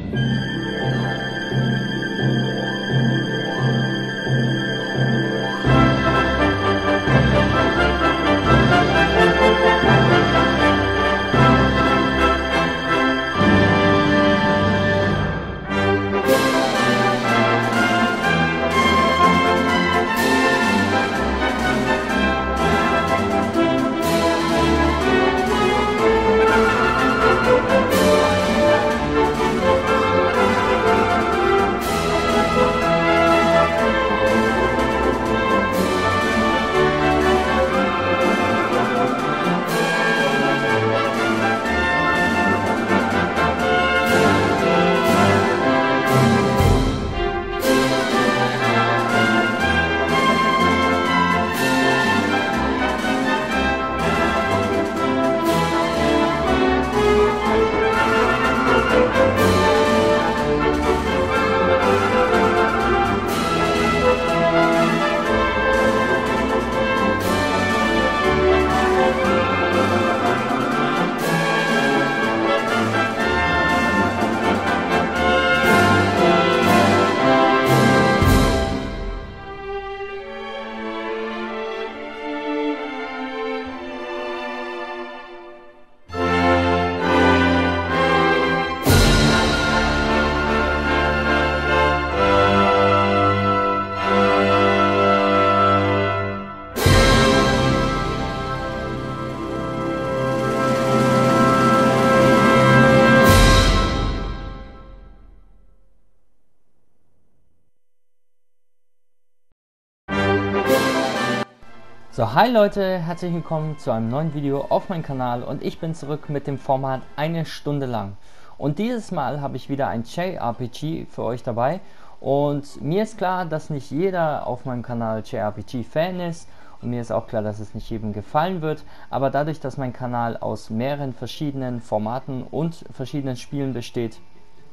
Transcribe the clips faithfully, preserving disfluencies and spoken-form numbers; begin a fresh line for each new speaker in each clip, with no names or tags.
So, hi Leute, herzlich willkommen zu einem neuen Video auf meinem Kanal und ich bin zurück mit dem Format eine Stunde lang. Und dieses Mal habe ich wieder ein J R P G für euch dabei und mir ist klar, dass nicht jeder auf meinem Kanal J R P G Fan ist und mir ist auch klar, dass es nicht jedem gefallen wird, aber dadurch, dass mein Kanal aus mehreren verschiedenen Formaten und verschiedenen Spielen besteht,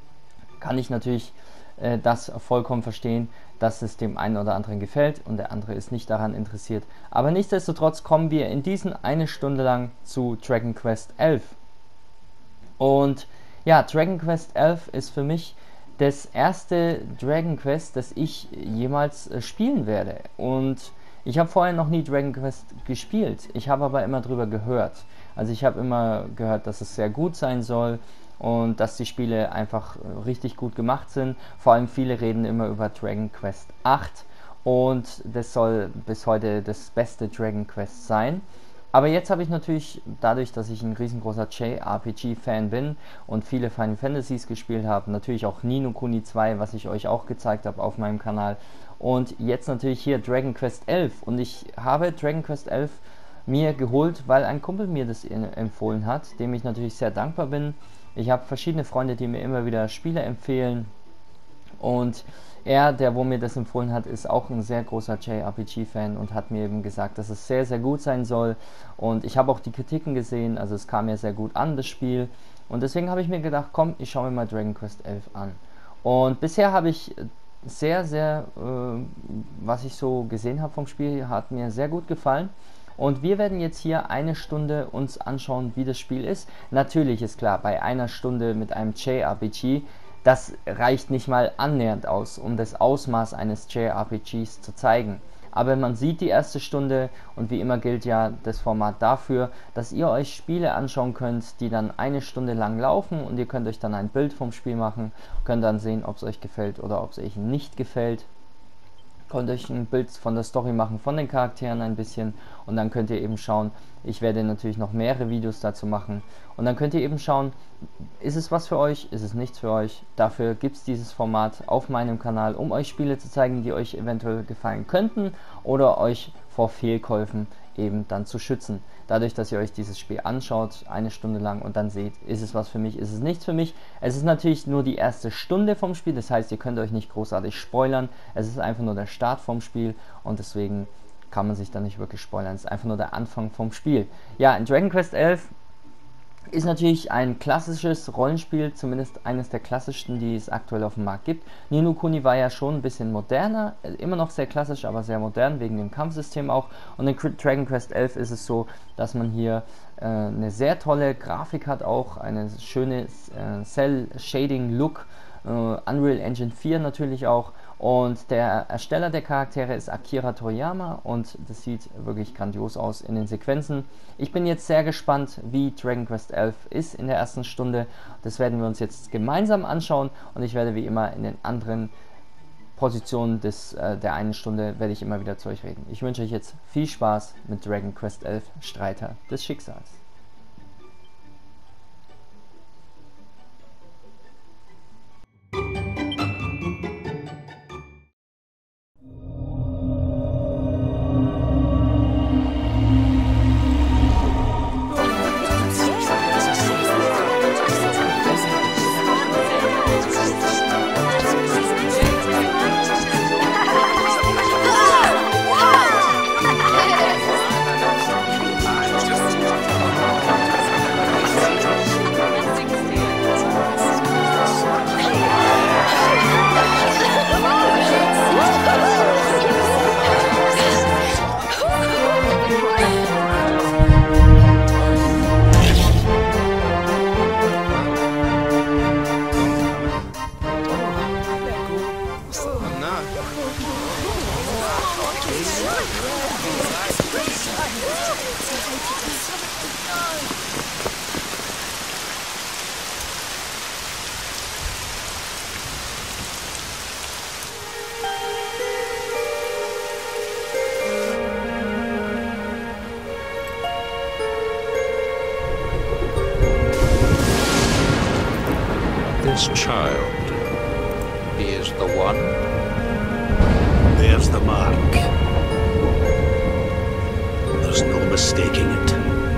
kann ich natürlich äh, das vollkommen verstehen, dass es dem einen oder anderen gefällt und der andere ist nicht daran interessiert. Aber nichtsdestotrotz kommen wir in diesen eine Stunde lang zu Dragon Quest elf. Und ja, Dragon Quest elf ist für mich das erste Dragon Quest, das ich jemals äh, spielen werde. Und ich habe vorher noch nie Dragon Quest gespielt. Ich habe aber immer drüber gehört. Also ich habe immer gehört, dass es sehr gut sein soll und dass die Spiele einfach richtig gut gemacht sind. Vor allem viele reden immer über Dragon Quest acht und das soll bis heute das beste Dragon Quest sein. Aber jetzt habe ich natürlich, dadurch, dass ich ein riesengroßer J R P G-Fan bin und viele Final Fantasies gespielt habe, natürlich auch Ni no Kuni zwei, was ich euch auch gezeigt habe auf meinem Kanal, und jetzt natürlich hier Dragon Quest elf. Und ich habe Dragon Quest elf mir geholt, weil ein Kumpel mir das empfohlen hat, dem ich natürlich sehr dankbar bin. Ich habe verschiedene Freunde, die mir immer wieder Spiele empfehlen und er, der wo mir das empfohlen hat, ist auch ein sehr großer J R P G-Fan und hat mir eben gesagt, dass es sehr, sehr gut sein soll, und ich habe auch die Kritiken gesehen, also es kam mir sehr gut an, das Spiel, und deswegen habe ich mir gedacht, komm, ich schaue mir mal Dragon Quest elf an. Und bisher habe ich sehr, sehr, äh, was ich so gesehen habe vom Spiel, hat mir sehr gut gefallen. Und wir werden jetzt hier eine Stunde uns anschauen, wie das Spiel ist. Natürlich ist klar, bei einer Stunde mit einem J R P G, das reicht nicht mal annähernd aus, um das Ausmaß eines J R P Gs zu zeigen. Aber man sieht die erste Stunde, und wie immer gilt ja das Format dafür, dass ihr euch Spiele anschauen könnt, die dann eine Stunde lang laufen, und ihr könnt euch dann ein Bild vom Spiel machen, könnt dann sehen, ob es euch gefällt oder ob es euch nicht gefällt. Könnt euch ein Bild von der Story machen, von den Charakteren ein bisschen, und dann könnt ihr eben schauen, ich werde natürlich noch mehrere Videos dazu machen, und dann könnt ihr eben schauen, ist es was für euch, ist es nichts für euch. Dafür gibt es dieses Format auf meinem Kanal, um euch Spiele zu zeigen, die euch eventuell gefallen könnten oder euch vor Fehlkäufen eben dann zu schützen. Dadurch, dass ihr euch dieses Spiel anschaut, eine Stunde lang, und dann seht, ist es was für mich, ist es nichts für mich. Es ist natürlich nur die erste Stunde vom Spiel, das heißt, ihr könnt euch nicht großartig spoilern. Es ist einfach nur der Start vom Spiel, und deswegen kann man sich da nicht wirklich spoilern. Es ist einfach nur der Anfang vom Spiel. Ja, in Dragon Quest elf ist natürlich ein klassisches Rollenspiel, zumindest eines der klassischsten, die es aktuell auf dem Markt gibt. Ni no Kuni war ja schon ein bisschen moderner, immer noch sehr klassisch, aber sehr modern, wegen dem Kampfsystem auch. Und in Dragon Quest elf ist es so, dass man hier äh, eine sehr tolle Grafik hat, auch eine schöne äh, Cell-Shading-Look, äh, Unreal Engine vier natürlich auch. Und der Ersteller der Charaktere ist Akira Toriyama und das sieht wirklich grandios aus in den Sequenzen. Ich bin jetzt sehr gespannt, wie Dragon Quest elf ist in der ersten Stunde. Das werden wir uns jetzt gemeinsam anschauen und ich werde wie immer in den anderen Positionen des, äh, der einen Stunde werde ich immer wieder zu euch reden. Ich wünsche euch jetzt viel Spaß mit Dragon Quest elf Streiter des Schicksals.
This child, he is the one.
There's the mark. There's no mistaking it.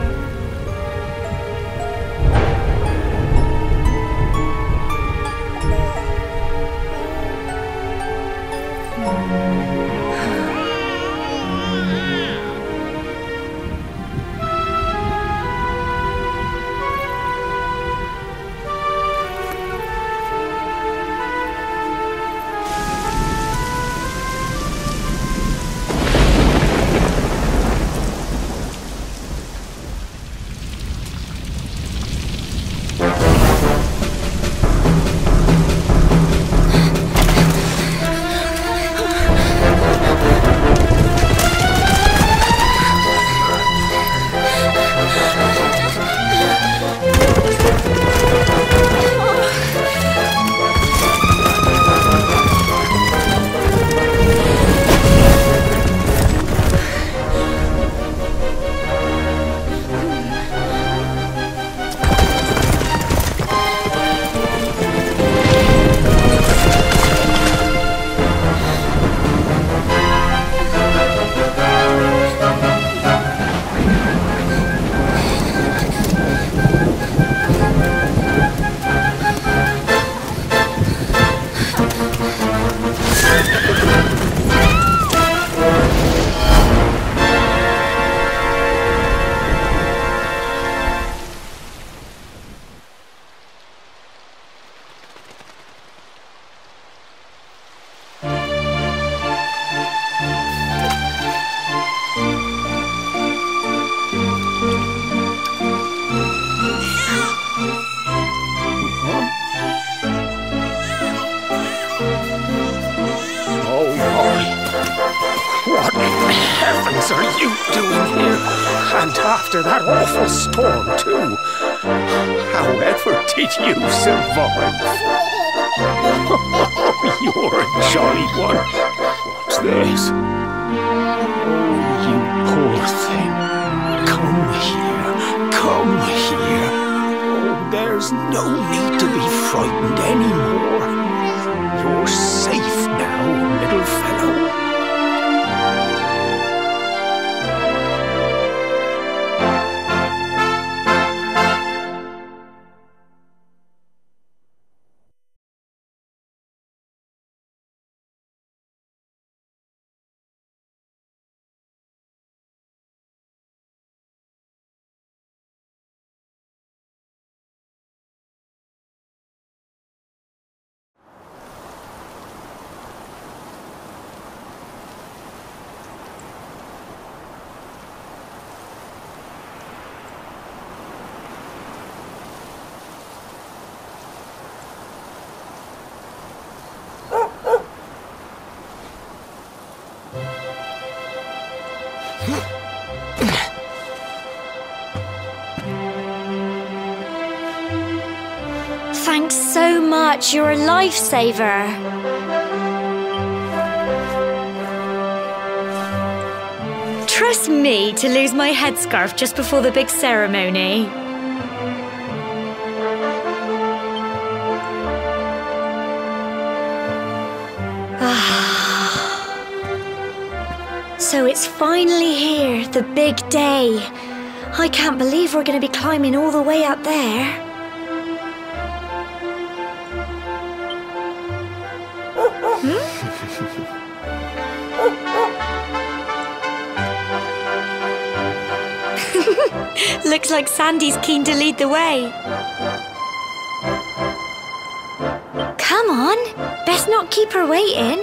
What in heavens are you doing here? And after that awful storm, too. However did you survive? Oh, you're a jolly one. What's this? Oh, you poor thing. Come here. Come here. Oh, there's no need to be frightened anymore. You're safe now, little fellow.
Thanks so much. You're a lifesaver. Trust me to lose my headscarf just before the big ceremony. So it's finally here, the big day. I can't believe we're going to be climbing all the way up there. Looks like Sandy's keen to lead the way. Come on, best not keep her waiting.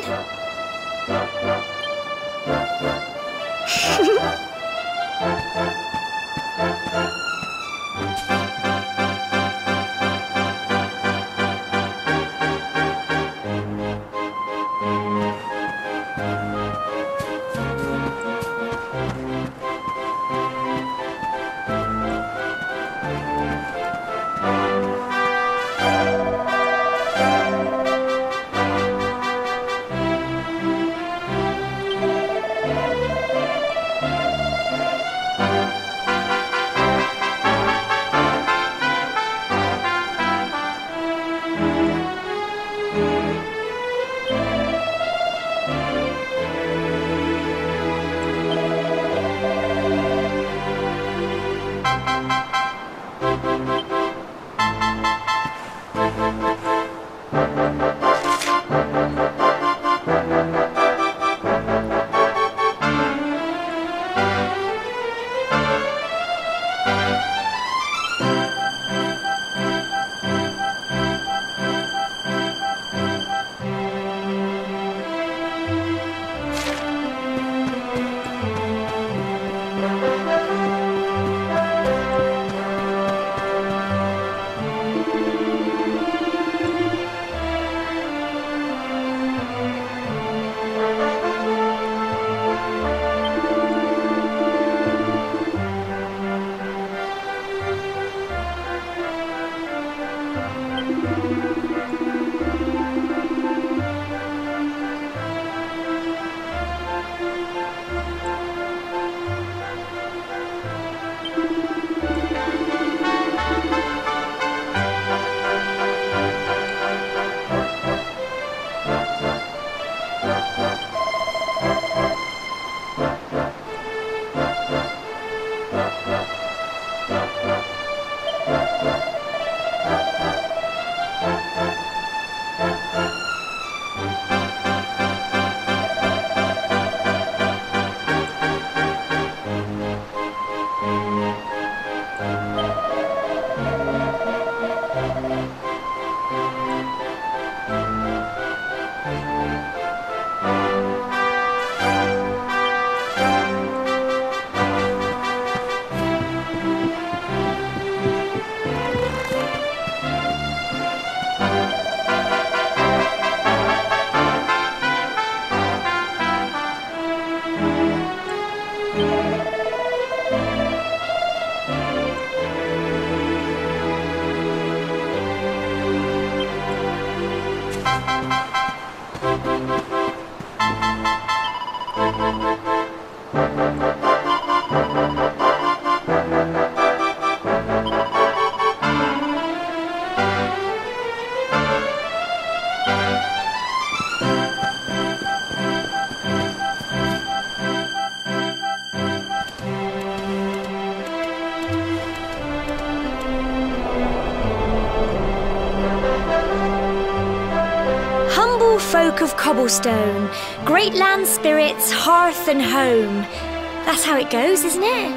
Folk of Cobblestone, great land spirits, hearth and home. That's how it goes, isn't it?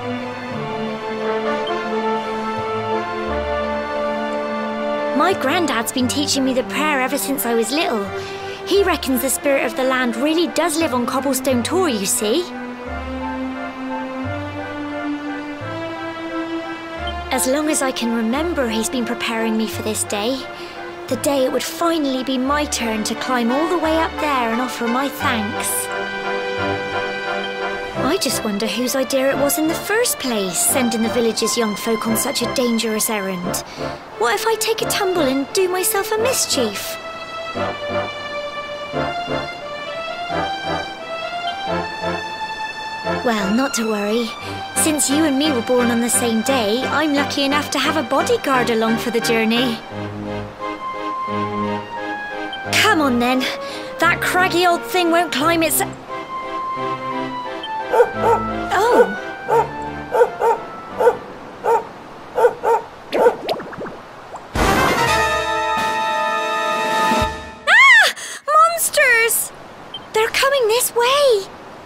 My granddad's been teaching me the prayer ever since I was little. He reckons the spirit of the land really does live on Cobblestone Tor, you see. As long as I can remember, he's been preparing me for this day. The day it would finally be my turn to climb all the way up there and offer my thanks. I just wonder whose idea it was in the first place, sending the village's young folk on such a dangerous errand. What if I take a tumble and do myself a mischief? Well, not to worry. Since you and me were born on the same day, I'm lucky enough to have a bodyguard along for the journey. Come on then. That craggy old thing won't climb its... Oh! Ah! Monsters! They're coming this way!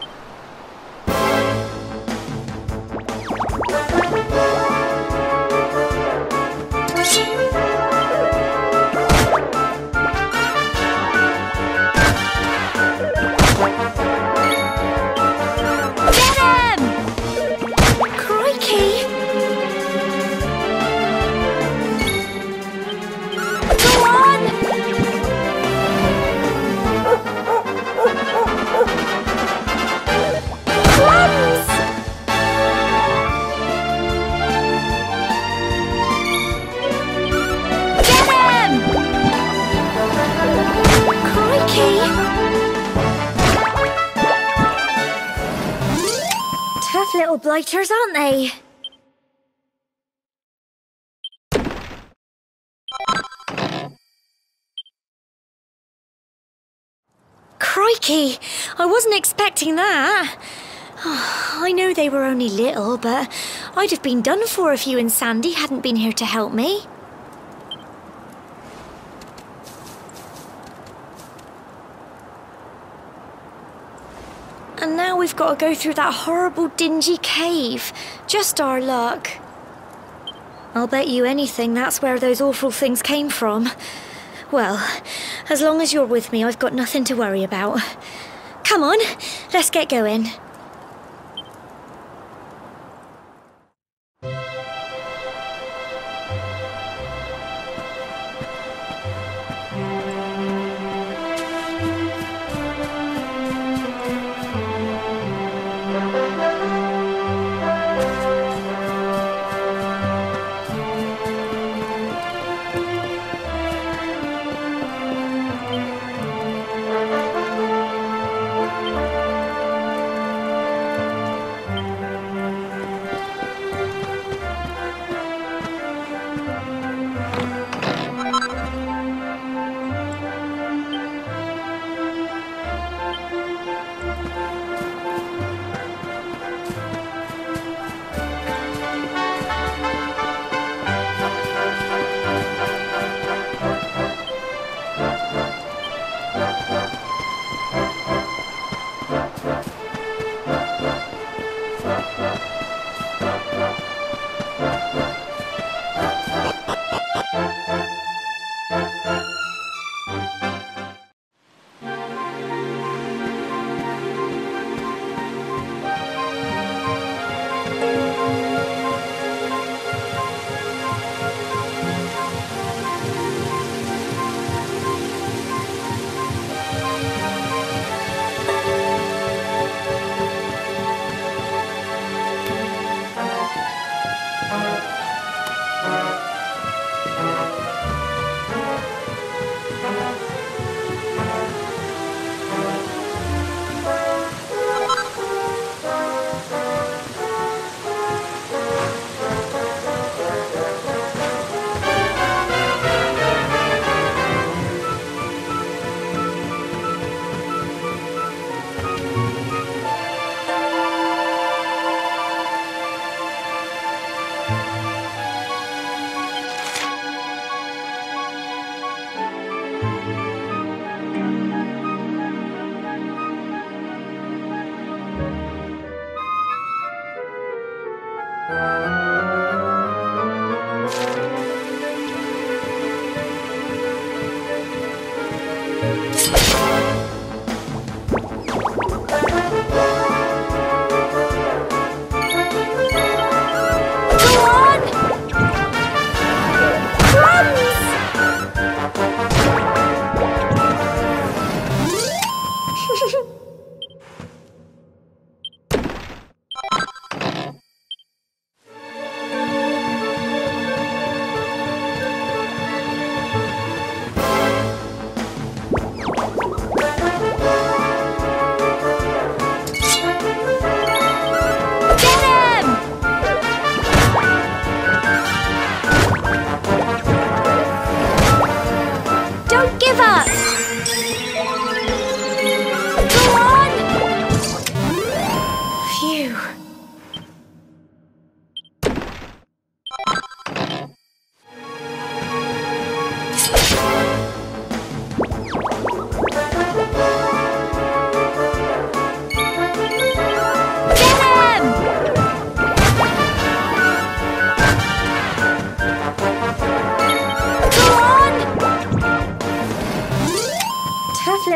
Tough little blighters, aren't they? Crikey! I wasn't expecting that. Oh, I know they were only little, but I'd have been done for if you and Sandy hadn't been here to help me. And now we've got to go through that horrible dingy cave. Just our luck. I'll bet you anything that's where those awful things came from. Well, as long as you're with me, I've got nothing to worry about. Come on, let's get going.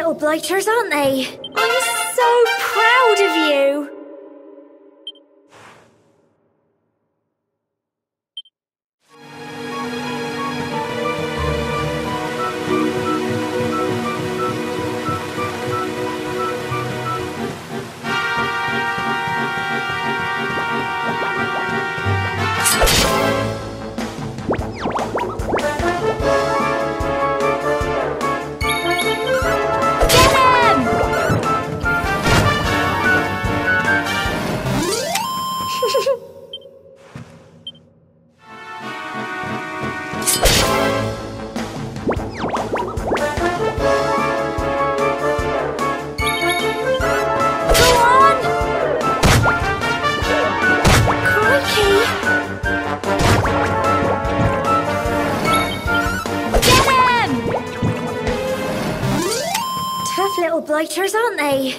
little blighters, aren't they? I'm so proud of you. Little blighters, aren't they?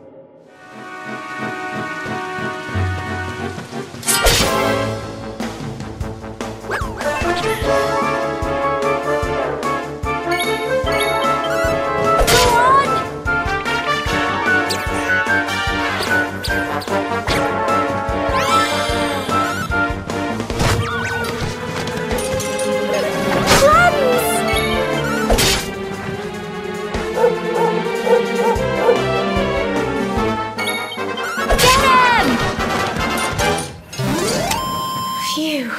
Phew.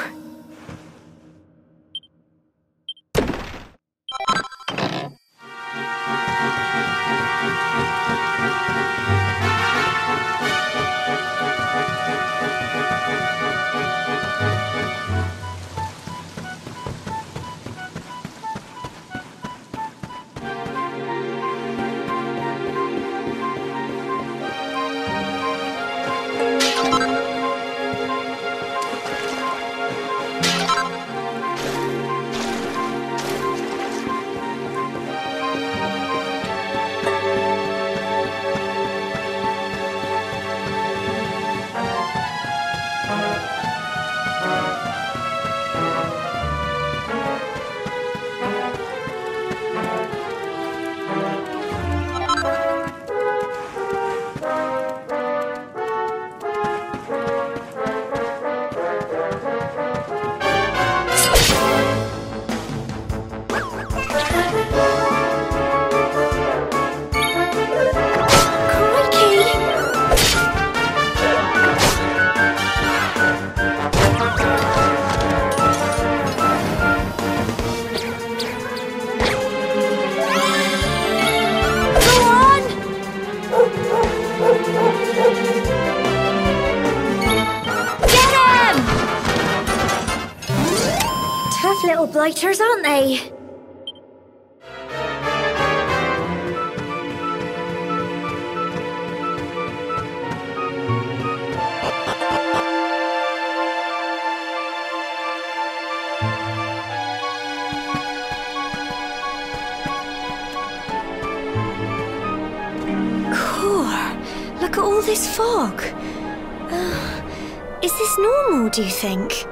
Little blighters, aren't they? Core, look at all this fog. Uh, is this normal, do you think?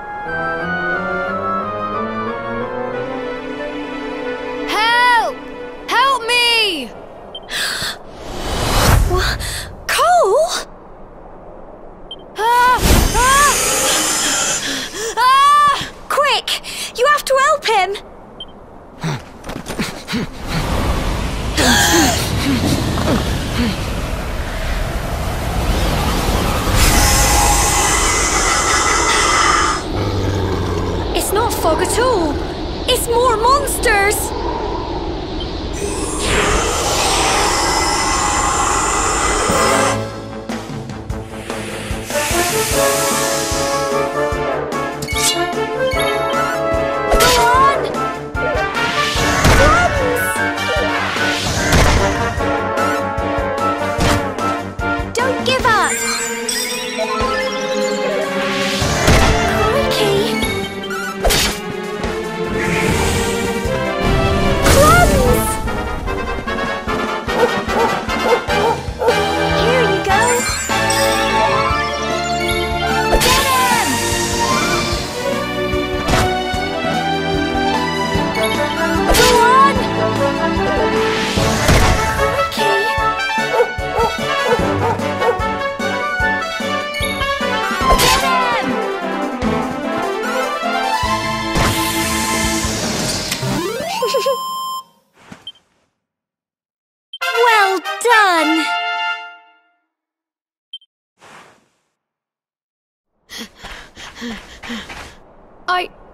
It's not fog at all. It's more monsters. Go on! Friends!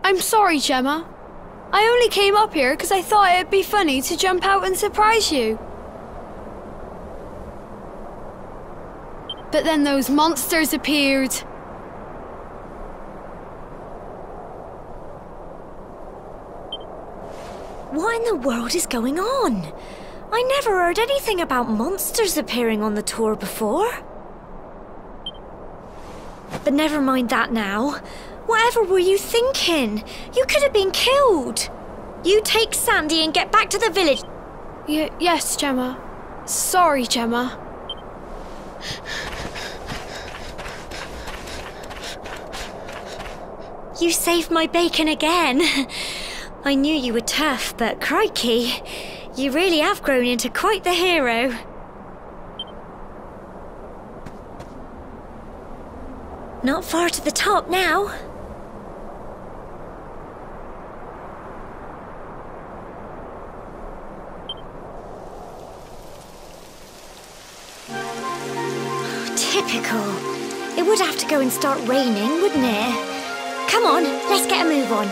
I'm sorry, Gemma. I only came up here because I thought it'd be funny to jump out and surprise you. But then those monsters appeared.
What in the world is going on? I never heard anything about monsters appearing on the tour before. But never mind that now. Whatever were you thinking? You could have been killed. You take Sandy and get back to the village.
Y yes, Gemma. Sorry, Gemma.
You saved my bacon again. I knew you were tough, but crikey, you really have grown into quite the hero. Not far to the top now. Typical. It would have to go and start raining, wouldn't it? Come on, let's get a move on.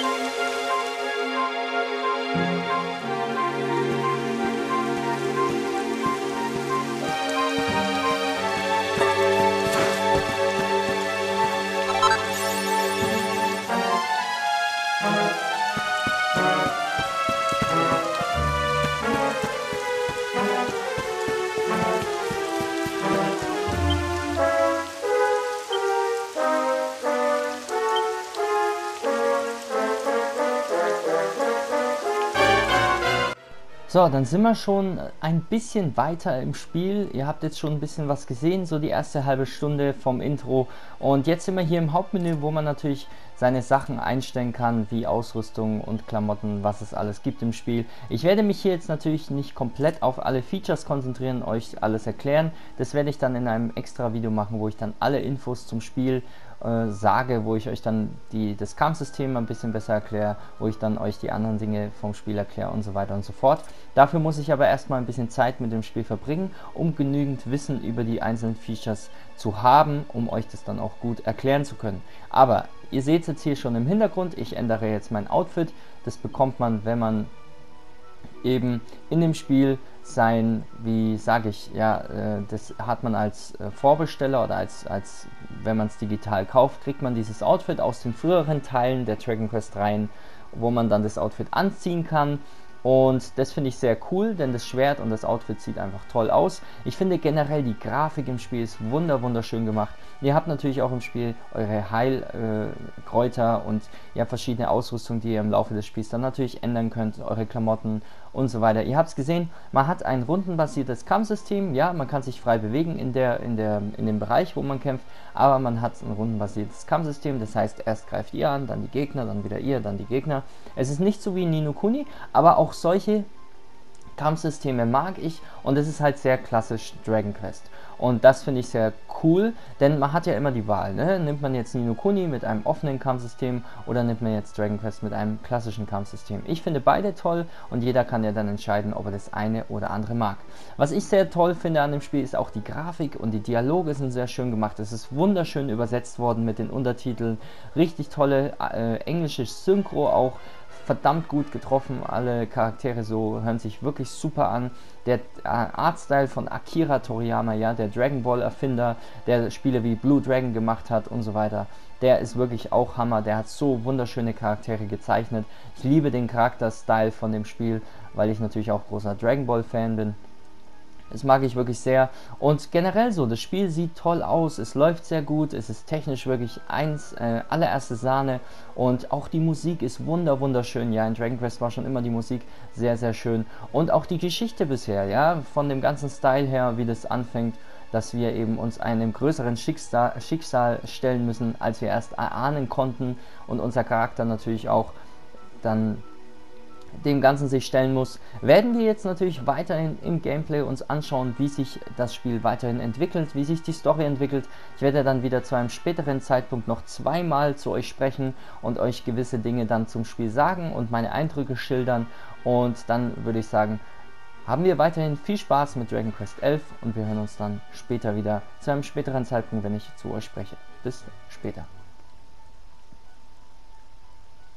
So, dann sind wir schon ein bisschen weiter im Spiel. Ihr habt jetzt schon ein bisschen was gesehen, so die erste halbe Stunde vom Intro. Und jetzt sind wir hier im Hauptmenü, wo man natürlich seine Sachen einstellen kann, wie Ausrüstung und Klamotten, was es alles gibt im Spiel. Ich werde mich hier jetzt natürlich nicht komplett auf alle Features konzentrieren, euch alles erklären. Das werde ich dann in einem extra Video machen, wo ich dann alle Infos zum Spiel äh, sage, wo ich euch dann die, das Kampfsystem ein bisschen besser erkläre, wo ich dann euch die anderen Dinge vom Spiel erkläre und so weiter und so fort. Dafür muss ich aber erstmal ein bisschen Zeit mit dem Spiel verbringen, um genügend Wissen über die einzelnen Features zu haben, um euch das dann auch gut erklären zu können. Aber ihr seht jetzt hier schon im Hintergrund, ich ändere jetzt mein Outfit. Das bekommt man, wenn man eben in dem Spiel sein, wie sage ich, ja, äh, das hat man als äh, Vorbesteller oder als, als wenn man es digital kauft, kriegt man dieses Outfit aus den früheren Teilen der Dragon Quest Reihen, wo man dann das Outfit anziehen kann. Und das finde ich sehr cool, denn das Schwert und das Outfit sieht einfach toll aus. Ich finde generell die Grafik im Spiel ist wunder wunderschön gemacht. Ihr habt natürlich auch im Spiel eure Heilkräuter äh, und ihr habt verschiedene Ausrüstung, die ihr im Laufe des Spiels dann natürlich ändern könnt, eure Klamotten und so weiter. Ihr habt es gesehen, man hat ein rundenbasiertes Kampfsystem, ja, man kann sich frei bewegen in, der, in, der, in dem Bereich, wo man kämpft, aber man hat ein rundenbasiertes Kampfsystem, das heißt, erst greift ihr an, dann die Gegner, dann wieder ihr, dann die Gegner. Es ist nicht so wie in Ni no Kuni, aber auch solche Kampfsysteme mag ich und es ist halt sehr klassisch Dragon Quest. Und das finde ich sehr cool, denn man hat ja immer die Wahl, ne? Nimmt man jetzt Ni no Kuni mit einem offenen Kampfsystem oder nimmt man jetzt Dragon Quest mit einem klassischen Kampfsystem. Ich finde beide toll und jeder kann ja dann entscheiden, ob er das eine oder andere mag. Was ich sehr toll finde an dem Spiel ist auch die Grafik und die Dialoge sind sehr schön gemacht. Es ist wunderschön übersetzt worden mit den Untertiteln, richtig tolle äh, englische Synchro auch. Verdammt gut getroffen, alle Charaktere so hören sich wirklich super an. Der äh, Artstyle von Akira Toriyama, ja, der Dragon Ball Erfinder, der Spiele wie Blue Dragon gemacht hat und so weiter, der ist wirklich auch Hammer, der hat so wunderschöne Charaktere gezeichnet. Ich liebe den Charakterstyle von dem Spiel, weil ich natürlich auch großer Dragon Ball Fan bin. Das mag ich wirklich sehr und generell so, das Spiel sieht toll aus, es läuft sehr gut, es ist technisch wirklich eins, äh, allererste Sahne und auch die Musik ist wunder wunderschön, ja, in Dragon Quest war schon immer die Musik sehr sehr schön und auch die Geschichte bisher, ja, von dem ganzen Style her, wie das anfängt, dass wir eben uns einem größeren Schicksal, Schicksal stellen müssen, als wir erst erahnen konnten und unser Charakter natürlich auch dann dem Ganzen sich stellen muss, werden wir jetzt natürlich weiterhin im Gameplay uns anschauen, wie sich das Spiel weiterhin entwickelt, wie sich die Story entwickelt. Ich werde dann wieder zu einem späteren Zeitpunkt noch zweimal zu euch sprechen und euch gewisse Dinge dann zum Spiel sagen und meine Eindrücke schildern und dann würde ich sagen, haben wir weiterhin viel Spaß mit Dragon Quest elf und wir hören uns dann später wieder zu einem späteren Zeitpunkt, wenn ich zu euch spreche. Bis später.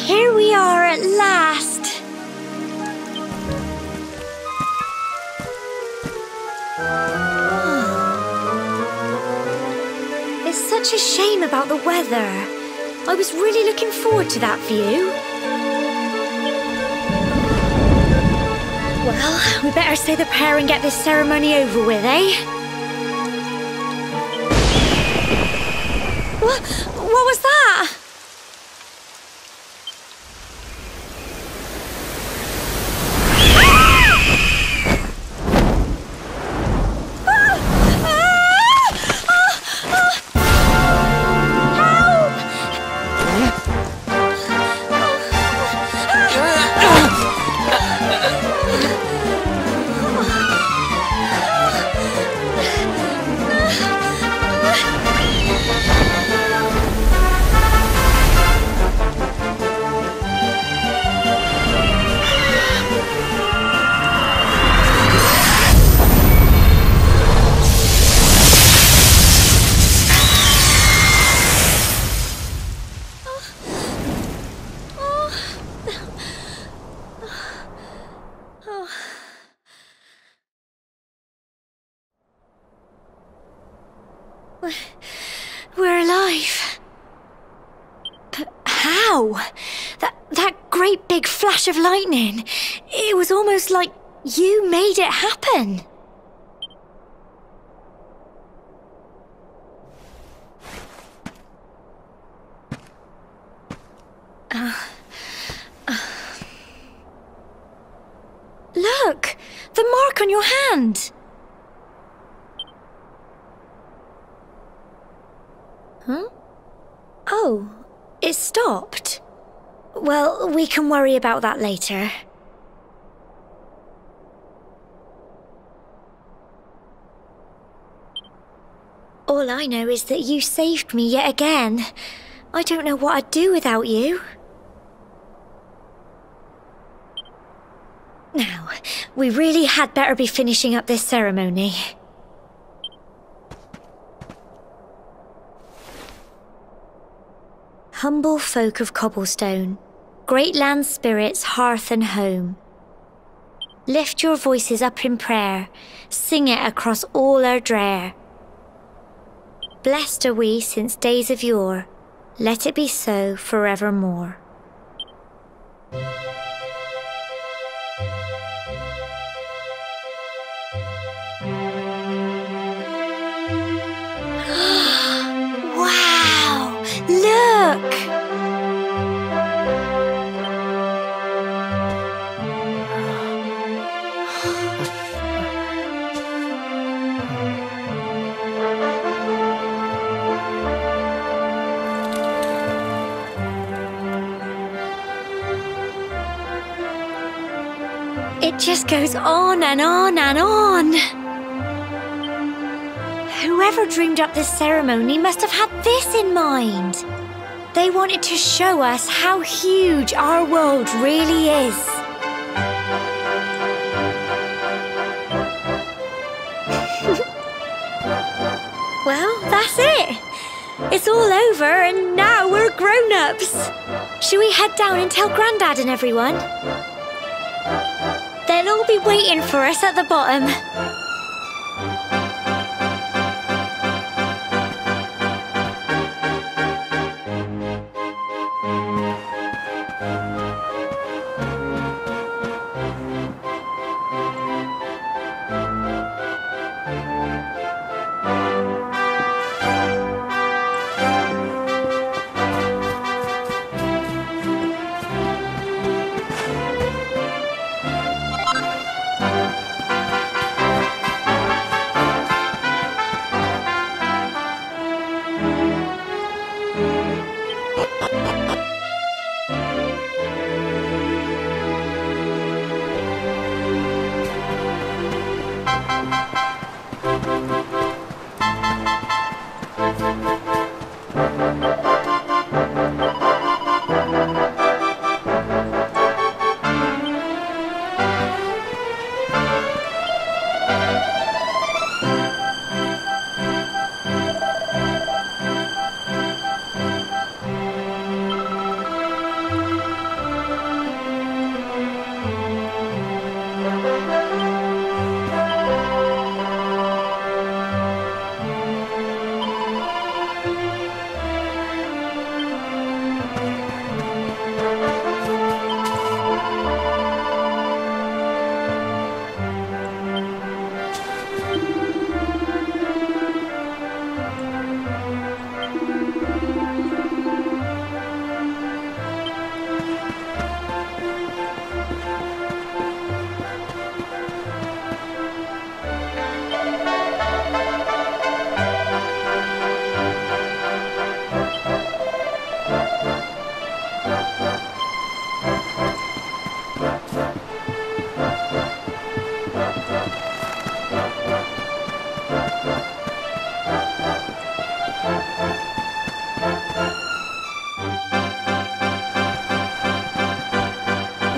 Here we are at last. It's such a shame about the weather. I was really looking forward to that view. Well, we better say the prayer and get this ceremony over with, eh? What, what was that? We're alive. But how? That, that great big flash of lightning. It was almost like you made it happen. Uh, uh. Look! The mark on your hand! Huh? Oh, it stopped. Well, we can worry about that later. All I know is that you saved me yet again. I don't know what I'd do without you. Now, we really had better be finishing up this ceremony. Humble folk of Cobblestone, great land spirits, hearth and home. Lift your voices up in prayer, sing it across all our drear. Blessed are we since days of yore, let it be so forevermore. Wow! Look! It just goes on and on and on. Whoever dreamed up this ceremony must have had this in mind. They wanted to show us how huge our world really is. Well, that's it. It's all over and now we're grown-ups. Shall we head down and tell Grandad and everyone? They'll all be waiting for us at the bottom.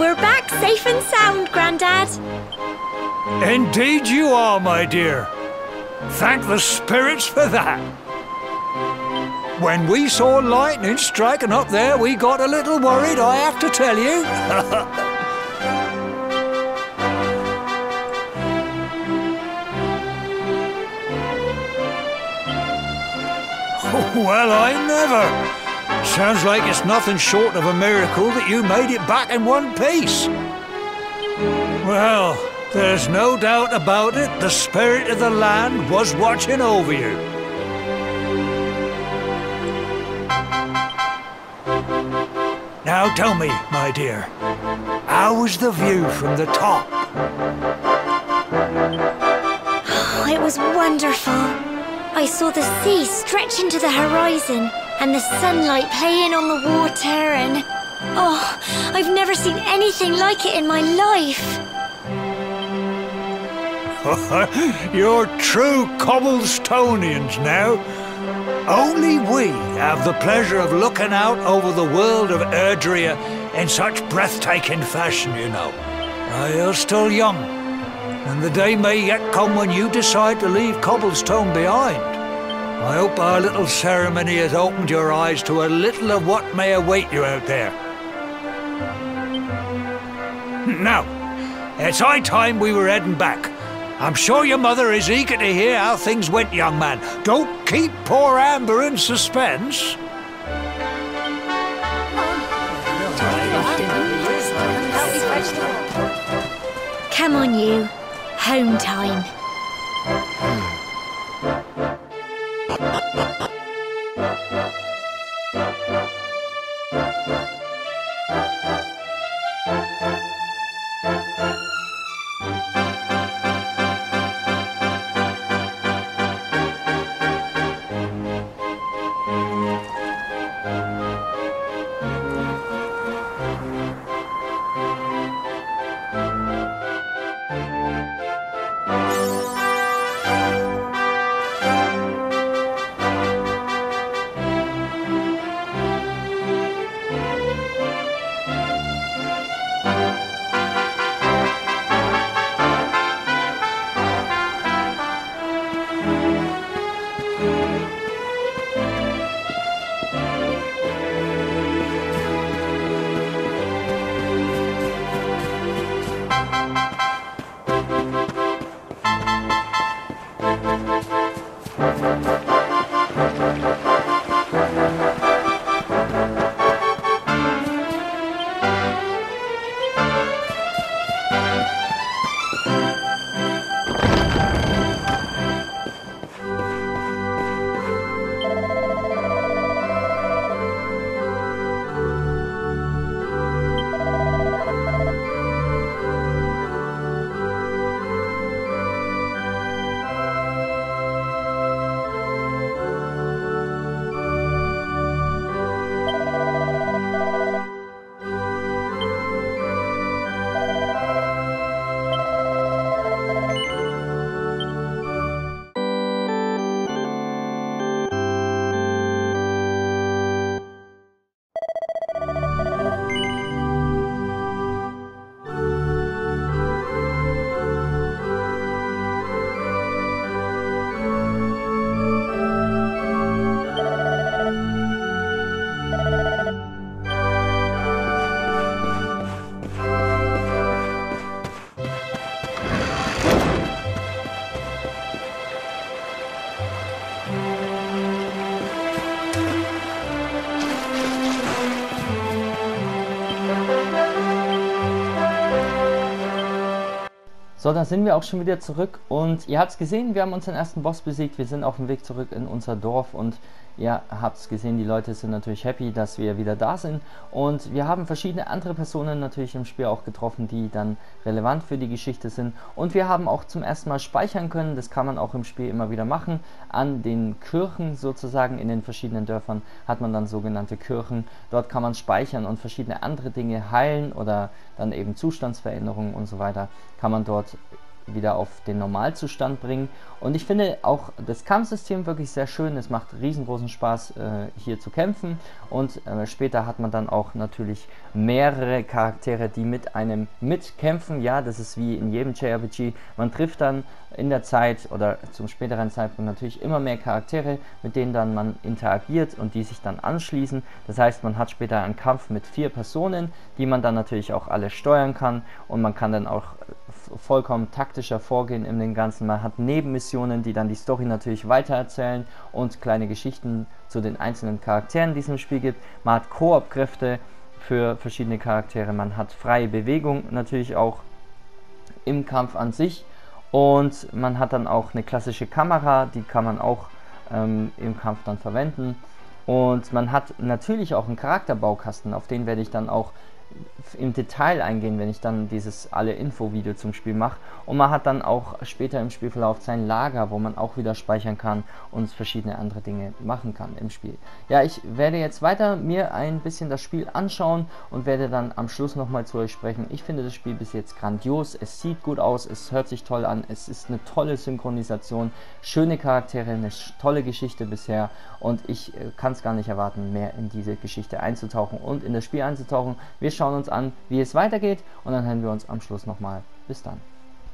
We're back safe and sound, Grandad.
Indeed you are, my dear. Thank the spirits for that. When we saw lightning striking up there, we got a little worried, I have to tell you. Well, I never. Sounds like it's nothing short of a miracle that you made it back in one piece. Well, there's no doubt about it, the spirit of the land was watching over you. Now tell me, my dear, how was the view from the top?
Oh, it was wonderful. I saw the sea stretch into the horizon and the sunlight playing on the water and... Oh, I've never seen anything like it in my life.
You're true Cobblestonians now. Only we have the pleasure of looking out over the world of Erdrea in such breathtaking fashion, you know. Uh, you're still young, and the day may yet come when you decide to leave Cobblestone behind. I hope our little ceremony has opened your eyes to a little of what may await you out there. Now, it's high time we were heading back. I'm sure your mother is eager to hear how things went, young man. Don't keep poor Amber in suspense.
Come on, you. Home time.
So, dann sind wir auch schon wieder zurück und ihr habt es gesehen, wir haben unseren ersten Boss besiegt, wir sind auf dem Weg zurück in unser Dorf und ihr habt es gesehen, die Leute sind natürlich happy, dass wir wieder da sind und wir haben verschiedene andere Personen natürlich im Spiel auch getroffen, die dann relevant für die Geschichte sind und wir haben auch zum ersten Mal speichern können, das kann man auch im Spiel immer wieder machen, an den Kirchen sozusagen, in den verschiedenen Dörfern hat man dann sogenannte Kirchen, dort kann man speichern und verschiedene andere Dinge heilen oder dann eben Zustandsveränderungen und so weiter, kann man dort wieder auf den Normalzustand bringen. Und ich finde auch das Kampfsystem wirklich sehr schön. Es macht riesengroßen Spaß, äh, hier zu kämpfen. Und äh, später hat man dann auch natürlich mehrere Charaktere, die mit einem mitkämpfen. Ja, das ist wie in jedem J R P G. Man trifft dann in der Zeit oder zum späteren Zeitpunkt natürlich immer mehr Charaktere, mit denen dann man interagiert und die sich dann anschließen. Das heißt, man hat später einen Kampf mit vier Personen, die man dann natürlich auch alle steuern kann, und man kann dann auch vollkommen taktischer vorgehen in dem Ganzen. Man hat Nebenmissionen, die dann die Story natürlich weitererzählen und kleine Geschichten zu den einzelnen Charakteren, die es im Spiel gibt. Man hat Koop-Kräfte für verschiedene Charaktere, man hat freie Bewegung natürlich auch im Kampf an sich, und man hat dann auch eine klassische Kamera, die kann man auch ähm, im Kampf dann verwenden, und man hat natürlich auch einen Charakterbaukasten, auf den werde ich dann auch im Detail eingehen, wenn ich dann dieses alle Info-Video zum Spiel mache. Und man hat dann auch später im Spielverlauf sein Lager, wo man auch wieder speichern kann und verschiedene andere Dinge machen kann im Spiel. Ja, ich werde jetzt weiter mir ein bisschen das Spiel anschauen und werde dann am Schluss nochmal zu euch sprechen. Ich finde das Spiel bis jetzt grandios, es sieht gut aus, es hört sich toll an, es ist eine tolle Synchronisation, schöne Charaktere, eine tolle Geschichte bisher, und ich äh, kann es gar nicht erwarten, mehr in diese Geschichte einzutauchen und in das Spiel einzutauchen. Wir schauen uns an, wie es weitergeht, und dann hören wir uns am Schluss nochmal. Bis dann.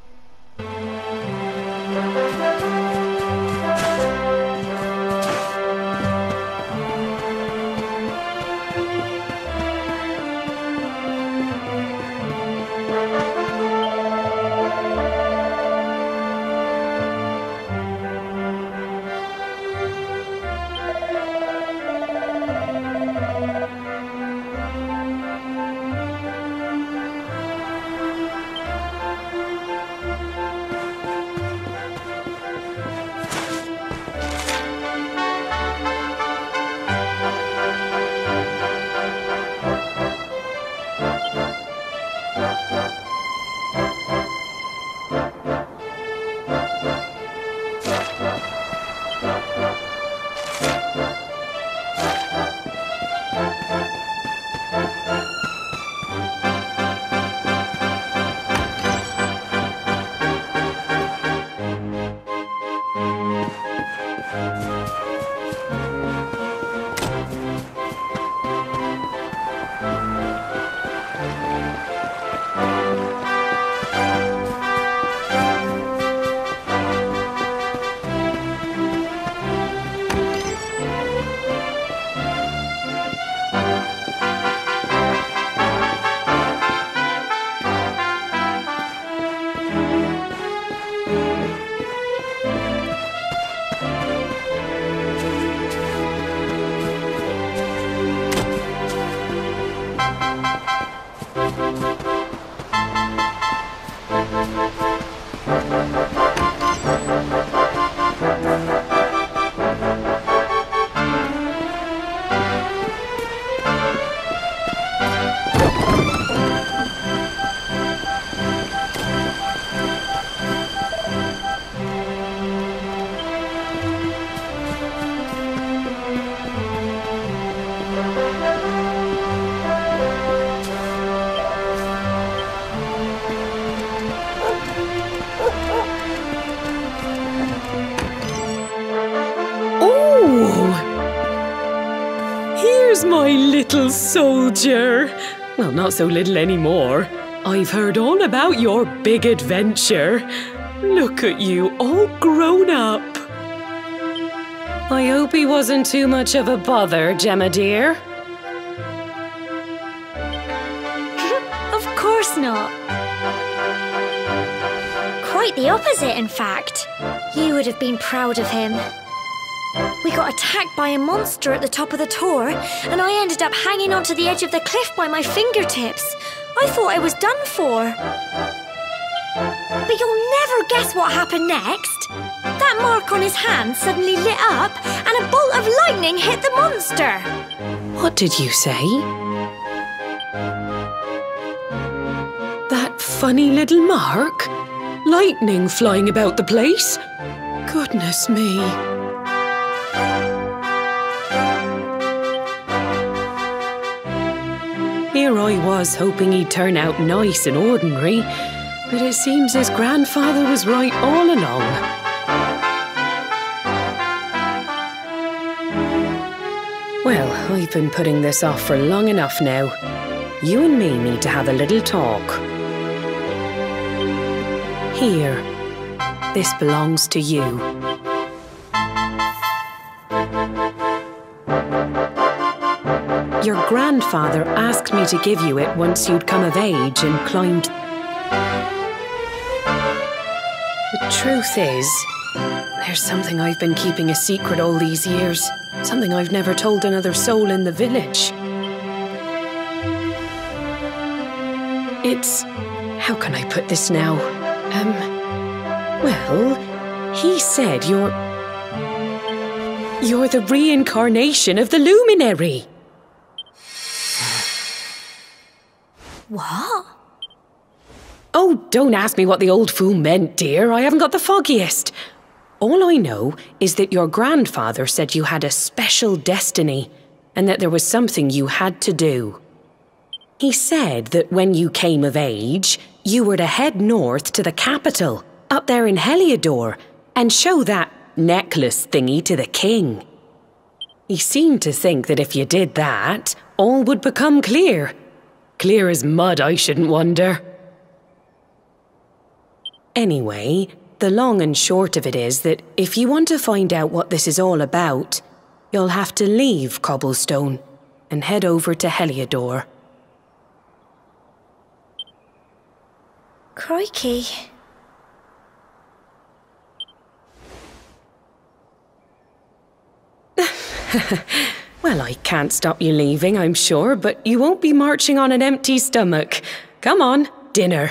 My little soldier. Well, not so little anymore. I've heard all about your big adventure. Look at you, all grown up. I hope he wasn't too much of a bother, Gemma dear.
Of course not. Quite the opposite, in fact. You would have been proud of him. We got attacked by a monster at the top of the tower, and I ended up hanging onto the edge of the cliff by my fingertips. I thought I was done for. But you'll never guess what happened next. That mark on his hand suddenly lit up, and a bolt of lightning hit the monster.
What did you say? That funny little mark? Lightning flying about the place? Goodness me. Here I was hoping he'd turn out nice and ordinary, But it seems his grandfather was right all along. Well, I've been putting this off for long enough now. You and me need to have a little talk. Here. This belongs to you. Your grandfather asked me to give you it once you'd come of age and climbed... The truth is, there's something I've been keeping a secret all these years. Something I've never told another soul in the village. It's... how can I put this now? Um... Well, he said you're... You're the reincarnation of the Luminary.
What?
Oh, don't ask me what the old fool meant, dear. I haven't got the foggiest. All I know is that your grandfather said you had a special destiny and that there was something you had to do. He said that when you came of age, you were to head north to the capital, up there in Heliodor, and show that necklace thingy to the king. He seemed to think that if you did that, all would become clear. Clear as mud, I shouldn't wonder. Anyway, the long and short of it is that if you want to find out what this is all about, you'll have to leave Cobblestone and head over to Heliodor.
Crikey.
Well, I can't stop you leaving, I'm sure, but you won't be marching on an empty stomach. Come on, dinner.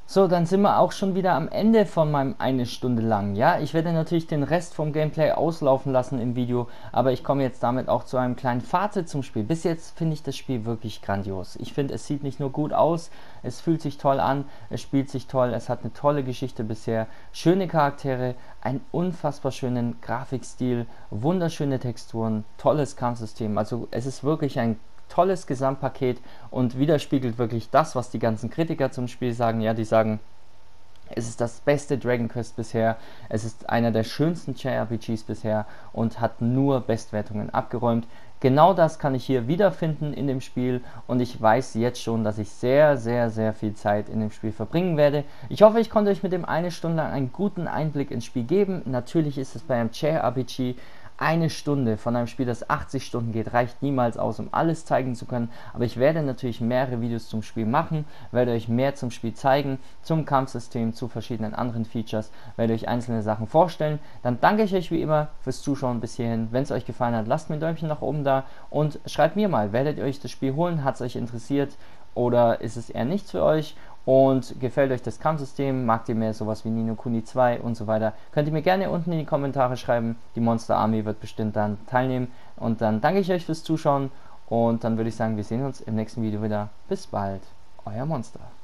So, dann sind wir auch schon wieder am Ende von meinem eine Stunde lang. Ja, ich werde natürlich den Rest vom Gameplay auslaufen lassen im Video, aber ich komme jetzt damit auch zu einem kleinen Fazit zum Spiel. Bis jetzt finde ich das Spiel wirklich grandios. Ich finde, es sieht nicht nur gut aus, es fühlt sich toll an, es spielt sich toll, es hat eine tolle Geschichte bisher, schöne Charaktere, einen unfassbar schönen Grafikstil, wunderschöne Texturen, tolles Kampfsystem. Also es ist wirklich ein tolles Gesamtpaket und widerspiegelt wirklich das, was die ganzen Kritiker zum Spiel sagen. Ja, die sagen, es ist das beste Dragon Quest bisher, es ist einer der schönsten J R P Gs bisher und hat nur Bestwertungen abgeräumt. Genau das kann ich hier wiederfinden in dem Spiel und ich weiß jetzt schon, dass ich sehr, sehr, sehr viel Zeit in dem Spiel verbringen werde. Ich hoffe, ich konnte euch mit dem eine Stunde lang einen guten Einblick ins Spiel geben. Natürlich ist es bei einem J R P G eine Stunde von einem Spiel, das achtzig Stunden geht, reicht niemals aus, um alles zeigen zu können, aber ich werde natürlich mehrere Videos zum Spiel machen, werde euch mehr zum Spiel zeigen, zum Kampfsystem, zu verschiedenen anderen Features, werde euch einzelne Sachen vorstellen. Dann danke ich euch wie immer fürs Zuschauen bis hierhin. Wenn es euch gefallen hat, lasst mir ein Däumchen nach oben da und schreibt mir mal, werdet ihr euch das Spiel holen, hat es euch interessiert oder ist es eher nichts für euch? Und gefällt euch das Kampfsystem, mag ihr mehr sowas wie Ni no Kuni zwei und so weiter, könnt ihr mir gerne unten in die Kommentare schreiben. Die Monster Army wird bestimmt dann teilnehmen. Und dann danke ich euch fürs Zuschauen und dann würde ich sagen, wir sehen uns im nächsten Video wieder. Bis bald, euer Monster.